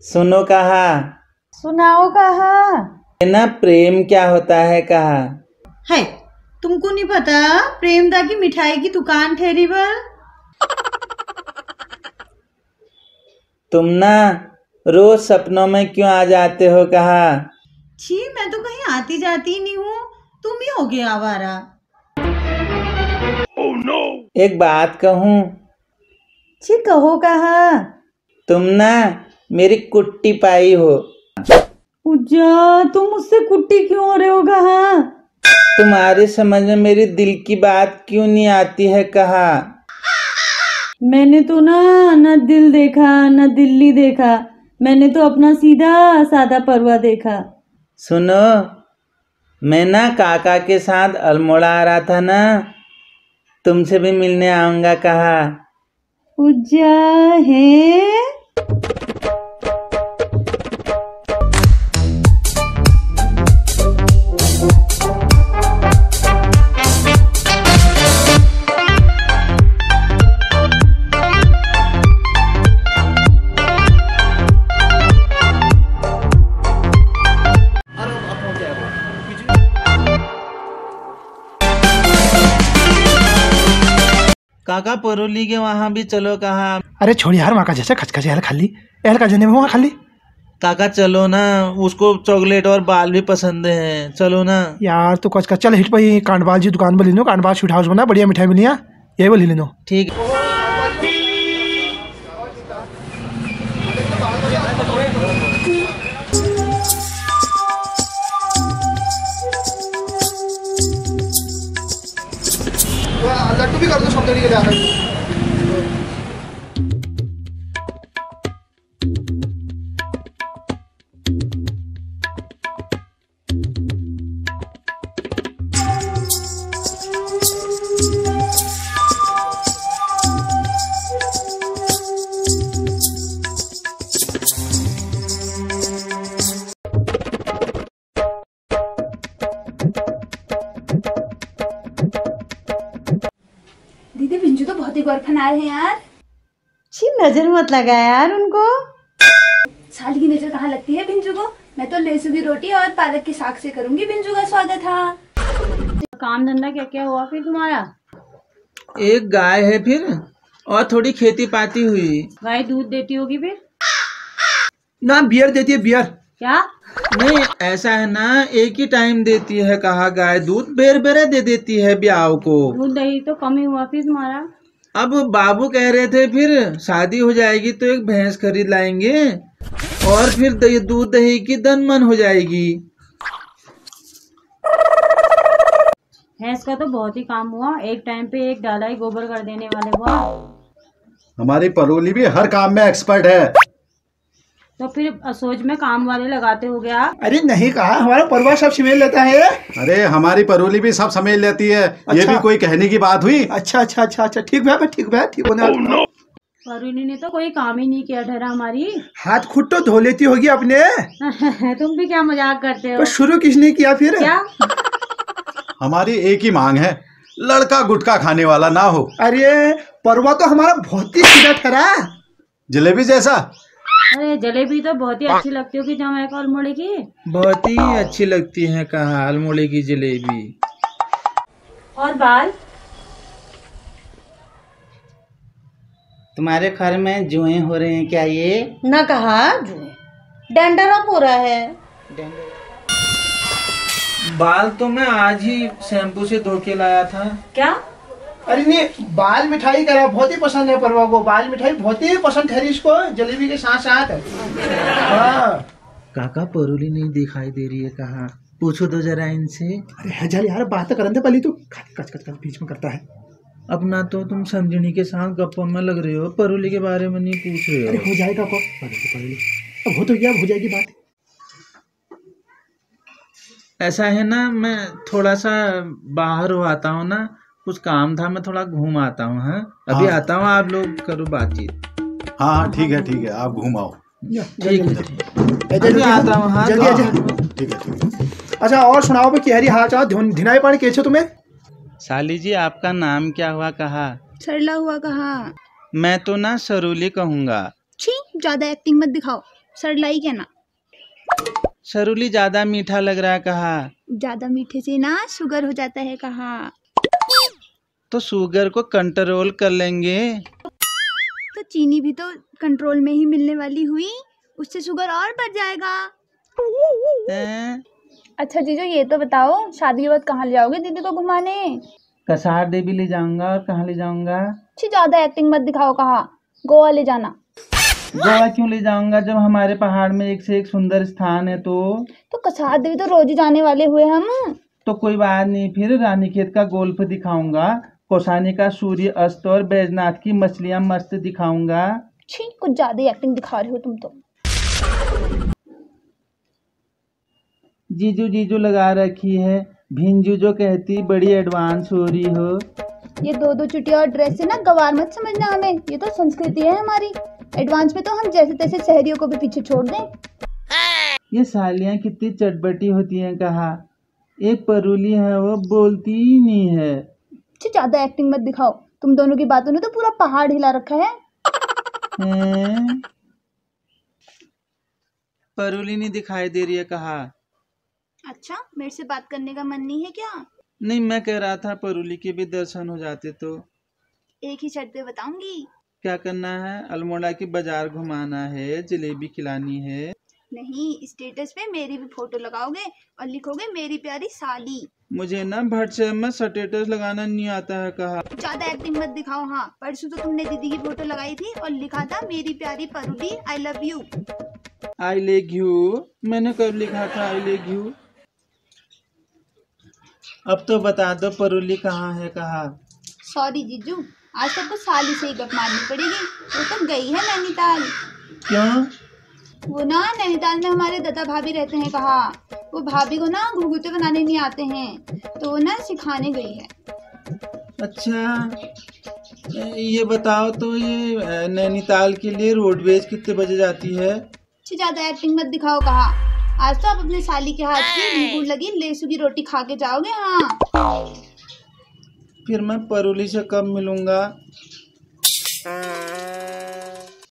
सुनो कहा। सुनाओ कहा। ना प्रेम क्या होता है कहा। है तुमको नहीं पता प्रेमदा की मिठाई की दुकान ठहरी पर। तुम ना रोज सपनों में क्यों आ जाते हो कहा। छी मैं तो कहीं आती जाती नहीं हूँ, तुम ही हो गया आवारा। oh, no. एक बात कहूँ। छी कहो कहा। तुम ना मेरी कुट्टी पाई हो। उज्जा तुम मुझसे कुट्टी क्यों हो रहे हो कहा। तुम्हारे समझ में मेरी दिल की बात क्यों नहीं आती है कहा। मैंने तो ना दिल देखा ना दिल्ली देखा, मैंने तो अपना सीधा सादा परवा देखा। सुनो मैं ना काका के साथ अल्मोड़ा आ रहा था ना, तुमसे भी मिलने आऊंगा कहा। उज्जा है। काका परोली के वहाँ भी चलो कहा। अरे छोड़ यार, वहाँ का जैसे खचखच एल खाली एल का जने में वहाँ खाली। काका चलो ना, उसको चॉकलेट और बाल भी पसंद है, चलो ना यार तो कच चल हिट भाई कांडबाल जी दुकान पर ले लो, कांडबाल स्वीट हाउस बना बढ़िया मिठाई मिली यही वो ले लेनो। ठीक लड्डू भी कर दो सब के लिए। दीदी बिंजू तो बहुत ही गोरखन आए हैं यार। छी नजर मत लगा यार उनको। साली की नजर कहाँ लगती है बिंजू को। मैं तो लहसुन की रोटी और पालक की साग से करूंगी बिंजू का स्वागत। हाँ काम धंधा क्या क्या हुआ फिर तुम्हारा। एक गाय है फिर और थोड़ी खेती पाती हुई। गाय दूध देती होगी फिर। ना बियर देती है बियर। क्या नहीं ऐसा है ना, एक ही टाइम देती है कहा गाय दूध, बेर बेरे दे देती है ब्याह को। दूध दही तो कम ही हुआ फिर तुम्हारा। अब बाबू कह रहे थे फिर शादी हो जाएगी तो एक भैंस खरीद लाएंगे और फिर दूध दही की दनमन हो जाएगी। भैंस का तो बहुत ही काम हुआ, एक टाइम पे एक डाला ही गोबर कर देने वाले हुआ। हमारी परोली भी हर काम में एक्सपर्ट है। तो फिर असोज में काम वाले लगाते हो गया। अरे नहीं कहा, हमारा परिवार सब समेल लेता है। अरे हमारी परोली भी सब समेल लेती है। अच्छा। ये भी कोई कहने की बात हुई। अच्छा अच्छा अच्छा अच्छा ठीक है ठीक है ठीक होने। परोली ने तो कोई काम ही नहीं किया ठहरा हमारी। हाथ खुद तो धो लेती होगी अपने। तुम भी क्या मजाक करते हो। तो शुरू किसने किया फिर। क्या हमारी एक ही मांग है, लड़का गुटखा खाने वाला ना हो। अरे परवा तो हमारा बहुत ही सीधा ठहरा। जलेबी जैसा। अरे जलेबी तो बहुत ही अच्छी लगती होगी जमाई को अल्मोड़े की। बहुत ही अच्छी लगती है कहा अल्मोड़े की जलेबी। और बाल तुम्हारे घर में जुए हो रहे हैं क्या ये। न कहा जुए डंडरअप हो रहा है। बाल तो मैं आज ही शैम्पू से धो के लाया था। क्या अरे नहीं बाल मिठाई करा बहुत ही पसंद है परवा को, बाल मिठाई बहुत ही पसंद ठहरी इसको जलेबी के साथ साथ। हाँ काका परोली नहीं दिखाई दे रही है कहा, पूछो तो जरा इनसे। अरे हजार यार बात करने दे पहले तो कच कच बीच में करता है। अपना तो तुम समझनी के साथ गप्पों में लग रहे हो, परोली के बारे में नहीं पूछ रहे हो। अरे हो जाएगा को अब हो तो गया, हो जाएगी बात। ऐसा है ना, मैं थोड़ा सा बाहर हो आता हूँ ना, कुछ काम था, मैं थोड़ा घूम आता हूँ। हाँ अभी हाँ। आता हूँ, आप लोग करो बातचीत। हाँ ठीक है आप घूम आओ। ठीक है अभी आता हूँ। हाँ ठीक है। अच्छा और सुनाओ भाई केहरी हाल चाल धिनाई पानी कैसे तुम्हें। साली जी आपका नाम क्या हुआ कहा। सरला हुआ कहा। मैं तो ना सरूली कहूँगा। छी ज्यादा एक्टिंग मत दिखाओ। सरलाई कहना। सरुली ज्यादा मीठा लग रहा है कहा। ज्यादा मीठे से ना शुगर हो जाता है कहा। तो शुगर को कंट्रोल कर लेंगे। तो चीनी भी तो कंट्रोल में ही मिलने वाली हुई, उससे शुगर और बढ़ जाएगा। हैं? अच्छा जीजू ये तो बताओ, शादी के बाद कहाँ ले जाओगे दीदी को घुमाने? कसार देवी ले जाऊंगा। और कहाँ ले जाऊंगा? अच्छी ज्यादा एक्टिंग मत दिखाओ, कहा गोवा ले जाना। गोवा क्यों ले जाऊंगा जब हमारे पहाड़ में एक से एक सुंदर स्थान है। तो कसार देवी तो रोज ही जाने वाले हुए हम। तो कोई बात नहीं, फिर रानीखेत का गोल्फ दिखाऊंगा, कौसानी का सूर्य अस्त और बैजनाथ की मछलियां मस्त दिखाऊंगा। छी, कुछ ज्यादा ही एक्टिंग दिखा रहे हो तुम तो। जीजू जीजू लगा रखी है, भिंजू जो कहती बड़ी एडवांस हो रही हो। ये दो दो चुटिया और ड्रेस से ना गवार मत समझना हमें, ये तो संस्कृति है हमारी। एडवांस में तो हम जैसे तैसे शहरियों को भी पीछे छोड़ दें। ये सालियां कितनी चटपटी होती हैं कहा। एक परूली है वो बोलती ही नहीं है। ज्यादा एक्टिंग मत दिखाओ, तुम दोनों की बातों ने तो पूरा पहाड़ हिला रखा है। परूली नहीं दिखाई दे रही है कहा। अच्छा, मेरे से बात करने का मन नहीं है क्या? नहीं, मैं कह रहा था परूली के भी दर्शन हो जाते तो। एक ही शर्त पे बताऊंगी। क्या करना है? अल्मोड़ा की बाजार घुमाना है, जलेबी खिलानी है। नहीं, स्टेटस पे मेरी भी फोटो लगाओगे और लिखोगे मेरी प्यारी साली। मुझे ना भट से में स्टेटस लगाना नहीं आता है कहा। ज्यादा एक्टिंग मत दिखाओ। हाँ, परसों तो तुमने दीदी की फोटो लगाई थी और लिखा था मेरी प्यारी Paruli I love you. I leg you? मैंने कब लिखा था आई लेग यू? अब तो बता दो परूली कहाँ है कहा। सॉरी जीजू, आज तक तो साली से ही गप मारनी पड़ेगी। वो तो गई है नैनीताल। क्यों? वो ना नैनीताल में हमारे दादा भाभी रहते हैं कहा। वो भाभी को ना घुघुते बनाने नहीं आते हैं, तो वो ना सिखाने गई है। अच्छा, ये बताओ तो ये नैनीताल के लिए रोडवेज कितने बजे जाती है? ज्यादा एक्टिंग मत दिखाओ कहा। आज तो आप अपने साली के हाथ की घी लगी लेसू की रोटी खा के जाओगे। हाँ, फिर मैं परूली से कब मिलूंगा?